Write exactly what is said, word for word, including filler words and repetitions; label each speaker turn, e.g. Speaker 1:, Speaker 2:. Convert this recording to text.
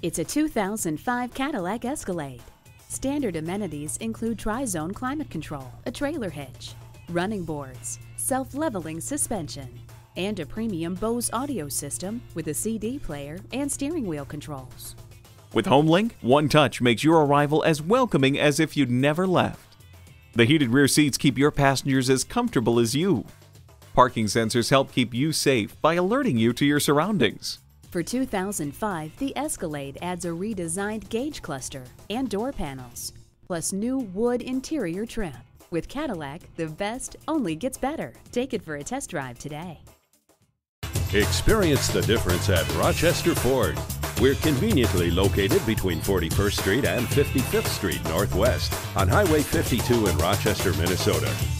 Speaker 1: It's a two thousand five Cadillac Escalade. Standard amenities include tri-zone climate control, a trailer hitch, running boards, self-leveling suspension, and a premium Bose audio system with a C D player and steering wheel controls.
Speaker 2: With HomeLink, one touch makes your arrival as welcoming as if you'd never left. The heated rear seats keep your passengers as comfortable as you. Parking sensors help keep you safe by alerting you to your surroundings.
Speaker 1: For two thousand five, the Escalade adds a redesigned gauge cluster and door panels, plus new wood interior trim. With Cadillac, the best only gets better. Take it for a test drive today.
Speaker 3: Experience the difference at Rochester Ford. We're conveniently located between forty-first Street and fifty-fifth Street Northwest on Highway fifty-two in Rochester, Minnesota.